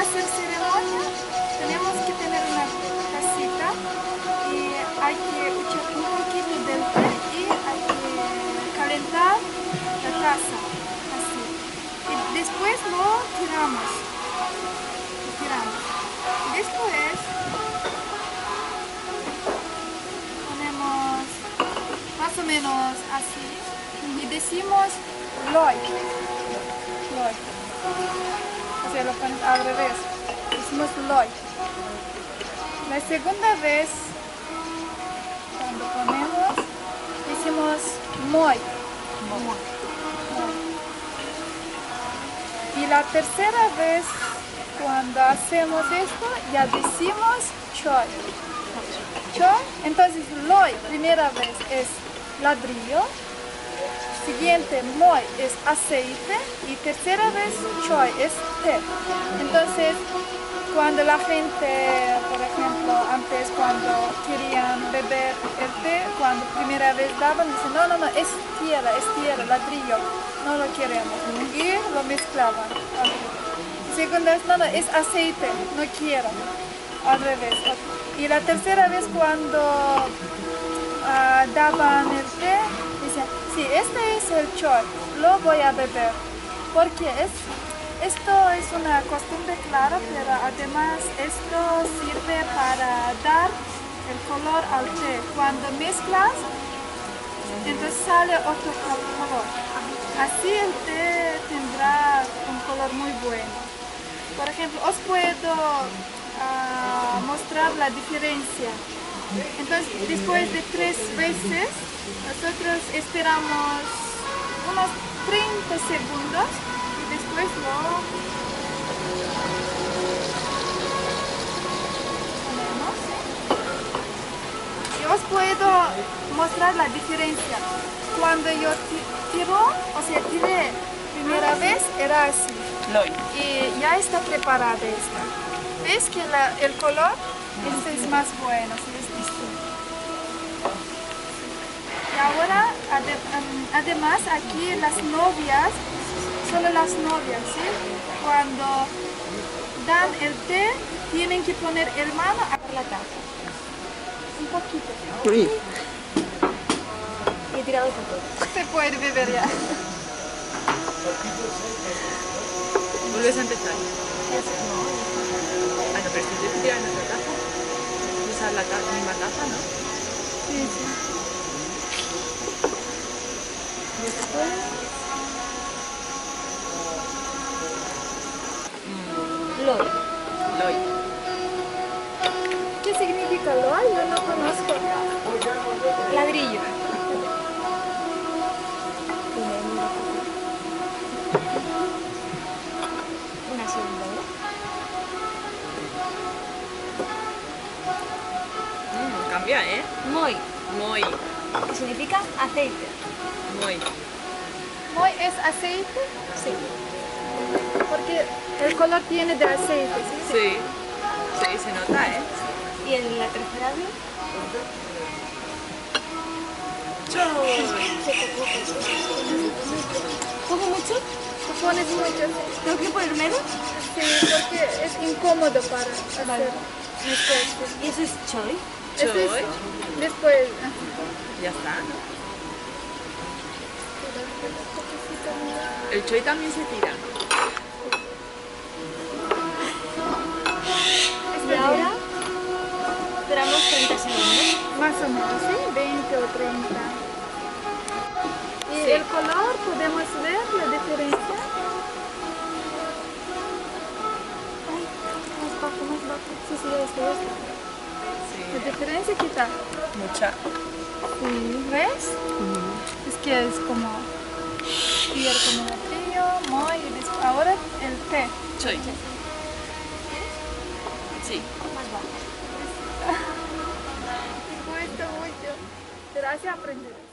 hacer ceremonia tenemos que tener una tacita y hay que echar un poquito del té y hay que calentar la taza, así. Y después lo tiramos. Después ponemos más o menos así y decimos loy. O sea, lo pones al revés. Decimos loy. La segunda vez, cuando ponemos, decimos moi. Y la tercera vez, cuando hacemos esto, ya decimos choy. Entonces, loy, primera vez es ladrillo. Siguiente, moi es aceite y tercera vez choy es té. Entonces, cuando la gente, por ejemplo, antes cuando querían beber el té, cuando primera vez daban, dicen, no, es tierra, ladrillo, no lo queremos. Y lo mezclaban. Segunda vez, no, es aceite, no quiero. Al revés. Y la tercera vez cuando daban el té, dicen, sí, este es el choy, lo voy a beber. Porque esto es una costumbre clara, pero además esto sirve para dar el color al té. Cuando mezclas, entonces sale otro color. Así el té tendrá un color muy bueno. Por ejemplo, os puedo mostrar la diferencia. Entonces, después de 3 veces, nosotros esperamos unos 30 segundos y después lo ponemos. Y os puedo mostrar la diferencia. Cuando yo tiré primera vez, era así. Y ya está preparada esta. ¿Ves que el color este es más bueno, ¿sí? Es distinto? Y ahora, además, aquí las novias, solo las novias, ¿sí? Cuando dan el té, tienen que poner el mano a la taza. Un poquito. Uy. Y he tirado con todo. Se puede beber ya. Vuelves a empezar. Ah, no, pero si te tiras en otra taza. Usar la misma taza, ¿no? Sí. Después. Loy. ¿Qué significa loy? Yo no conozco. Ladrillo. Una segunda, ¿no? Cambia, ¿eh? Moi, Moi. que significa aceite. Moi. Moi es aceite, Sí. porque el color tiene de aceite, ¿sí? Sí. Sí, se nota, ¿eh? Y en la tercera vez, ¿pongo mucho? Tú pones mucho, ¿Tengo que poner menos? sí, porque es incómodo para hacer mezclar. ¿Y eso es choy? Este es Choy. después. Ya está, ¿no? El choy también se tira. Y ahora esperamos 30 segundos. Más o menos, ¿sí? 20 o 30. Y Sí. el color, podemos ver la diferencia. Ay, más bajo. Sí, esto. La Sí. diferencia quita. Mucha. Sí, ¿ves? Es que es como piel como ladrillo, moi y después, ahora el té. Choy. Sí. Más bajo. Me gusta mucho. Gracias, aprender.